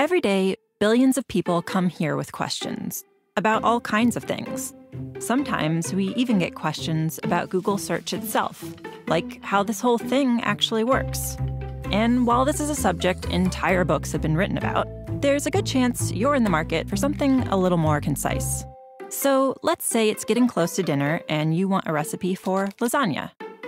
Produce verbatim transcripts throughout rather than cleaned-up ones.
Every day, billions of people come here with questions about all kinds of things. Sometimes we even get questions about Google search itself, like how this whole thing actually works. And while this is a subject entire books have been written about, there's a good chance you're in the market for something a little more concise. So let's say it's getting close to dinner and you want a recipe for lasagna.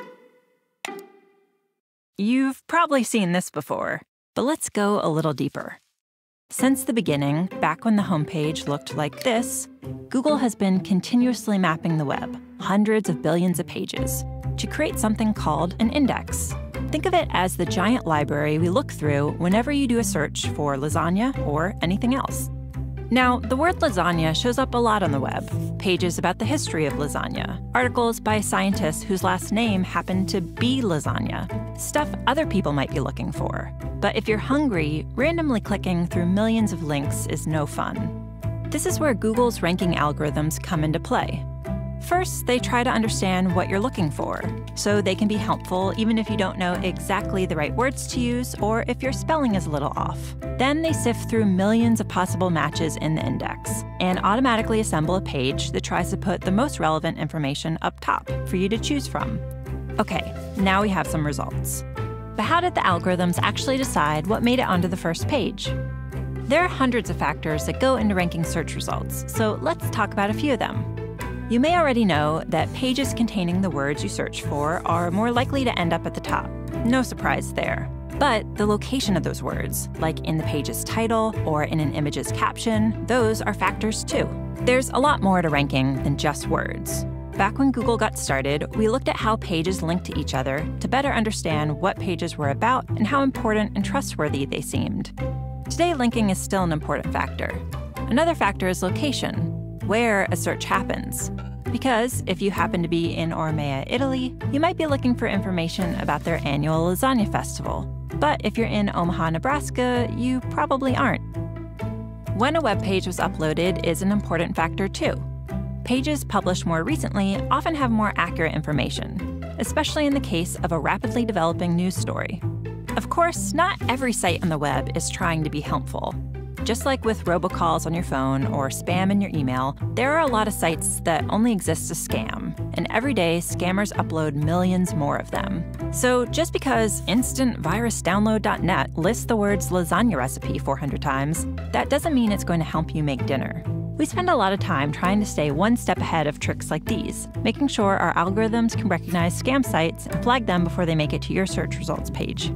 You've probably seen this before, but let's go a little deeper. Since the beginning, back when the homepage looked like this, Google has been continuously mapping the web, hundreds of billions of pages, to create something called an index. Think of it as the giant library we look through whenever you do a search for lasagna or anything else. Now, the word lasagna shows up a lot on the web. Pages about the history of lasagna, articles by scientists whose last name happened to be lasagna, stuff other people might be looking for. But if you're hungry, randomly clicking through millions of links is no fun. This is where Google's ranking algorithms come into play. First, they try to understand what you're looking for, so they can be helpful even if you don't know exactly the right words to use or if your spelling is a little off. Then they sift through millions of possible matches in the index and automatically assemble a page that tries to put the most relevant information up top for you to choose from. Okay, now we have some results. But how did the algorithms actually decide what made it onto the first page? There are hundreds of factors that go into ranking search results, so let's talk about a few of them. You may already know that pages containing the words you search for are more likely to end up at the top. No surprise there. But the location of those words, like in the page's title or in an image's caption, those are factors too. There's a lot more to ranking than just words. Back when Google got started, we looked at how pages link to each other to better understand what pages were about and how important and trustworthy they seemed. Today, linking is still an important factor. Another factor is location, where a search happens. Because if you happen to be in Ormea, Italy, you might be looking for information about their annual lasagna festival. But if you're in Omaha, Nebraska, you probably aren't. When a web page was uploaded is an important factor too. Pages published more recently often have more accurate information, especially in the case of a rapidly developing news story. Of course, not every site on the web is trying to be helpful. Just like with robocalls on your phone or spam in your email, there are a lot of sites that only exist to scam, and every day scammers upload millions more of them. So just because instant virus download dot net lists the words lasagna recipe four hundred times, that doesn't mean it's going to help you make dinner. We spend a lot of time trying to stay one step ahead of tricks like these, making sure our algorithms can recognize scam sites and flag them before they make it to your search results page.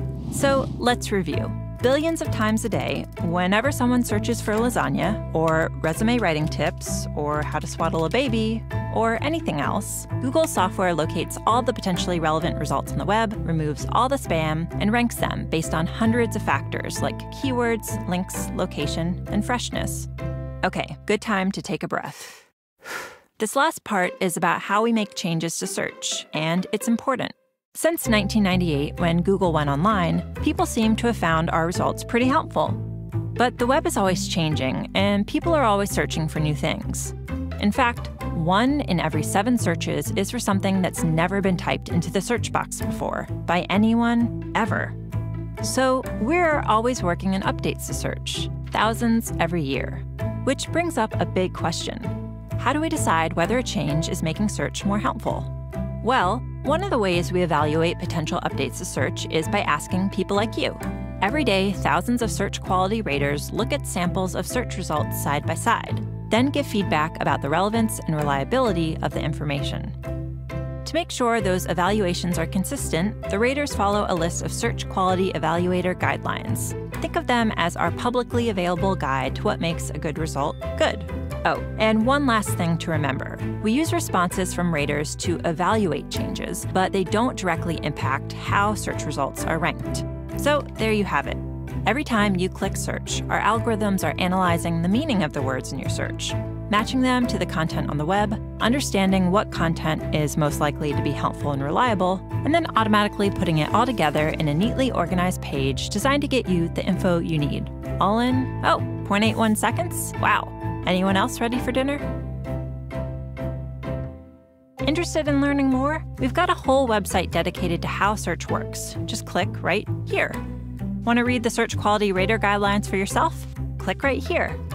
So let's review. Billions of times a day, whenever someone searches for lasagna, or resume writing tips, or how to swaddle a baby, or anything else, Google software locates all the potentially relevant results on the web, removes all the spam, and ranks them based on hundreds of factors like keywords, links, location, and freshness. Okay, good time to take a breath. This last part is about how we make changes to search, and it's important. Since nineteen ninety-eight, when Google went online, people seem to have found our results pretty helpful. But the web is always changing, and people are always searching for new things. In fact, one in every seven searches is for something that's never been typed into the search box before, by anyone, ever. So we're always working on updates to search, thousands every year. Which brings up a big question. How do we decide whether a change is making search more helpful? Well, one of the ways we evaluate potential updates to search is by asking people like you. Every day, thousands of search quality raters look at samples of search results side by side, then give feedback about the relevance and reliability of the information. To make sure those evaluations are consistent, the raters follow a list of search quality evaluator guidelines. Think of them as our publicly available guide to what makes a good result good. Oh, and one last thing to remember. We use responses from raters to evaluate changes, but they don't directly impact how search results are ranked. So there you have it. Every time you click search, our algorithms are analyzing the meaning of the words in your search, matching them to the content on the web, understanding what content is most likely to be helpful and reliable, and then automatically putting it all together in a neatly organized page designed to get you the info you need. All in, oh, zero point eight one seconds? Wow. Anyone else ready for dinner? Interested in learning more? We've got a whole website dedicated to how search works. Just click right here. Want to read the Search Quality Rater guidelines for yourself? Click right here.